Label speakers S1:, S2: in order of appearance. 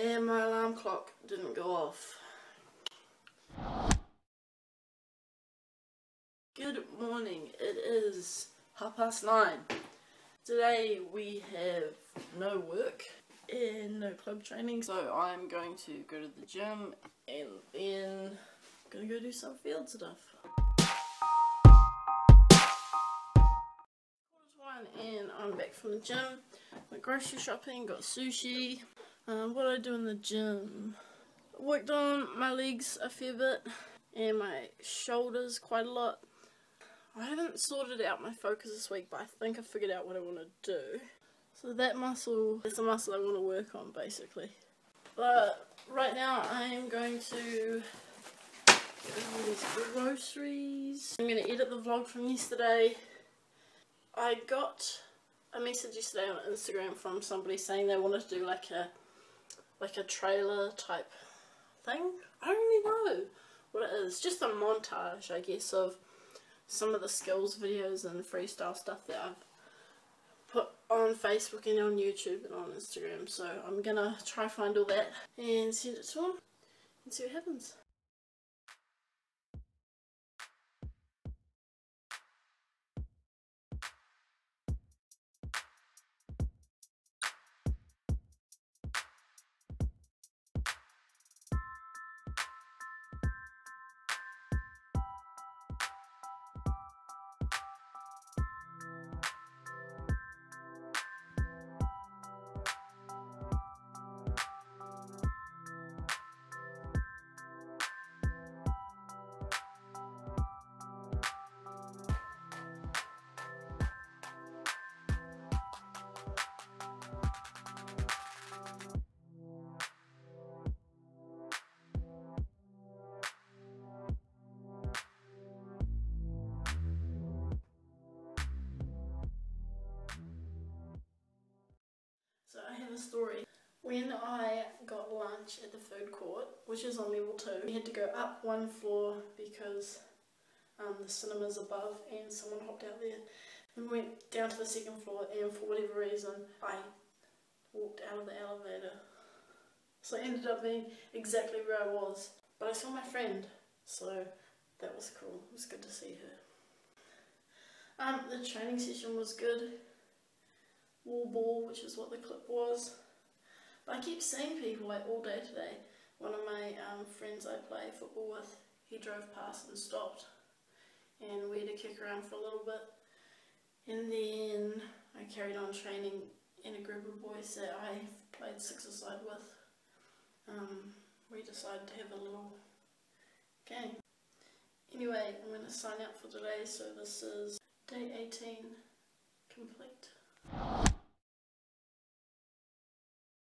S1: and my alarm clock didn't go off. Good morning, it is 9:30. Today we have no work and no club training, so I'm going to go to the gym and then gonna go do some field stuff. And I'm back from the gym. Went grocery shopping, got sushi. What did I do in the gym? Worked on my legs a fair bit and my shoulders quite a lot. I haven't sorted out my focus this week, but I think I figured out what I want to do. So that muscle is the muscle I want to work on basically. But right now I am going to get all these groceries. I'm going to edit the vlog from yesterday. I got a message yesterday on Instagram from somebody saying they wanted to do like a trailer type thing. I don't really know what it is. Just a montage, I guess, of some of the skills videos and freestyle stuff that I've put on Facebook and on YouTube and on Instagram. So I'm gonna try find all that and send it to them and see what happens. So I have a story. When I got lunch at the food court, which is on level 2, we had to go up one floor because the cinema's above and someone hopped out there. And we went down to the 2nd floor and for whatever reason I walked out of the elevator. So I ended up being exactly where I was. But I saw my friend, so that was cool. It was good to see her. The training session was good. Wall ball, which is what the clip was. But I kept seeing people like all day today. One of my friends I play football with, he drove past and stopped. And we had to kick around for a little bit. And then I carried on training in a group of boys that I played 6-a-side with. We decided to have a little game. Anyway, I'm going to sign out for today, so this is day 18.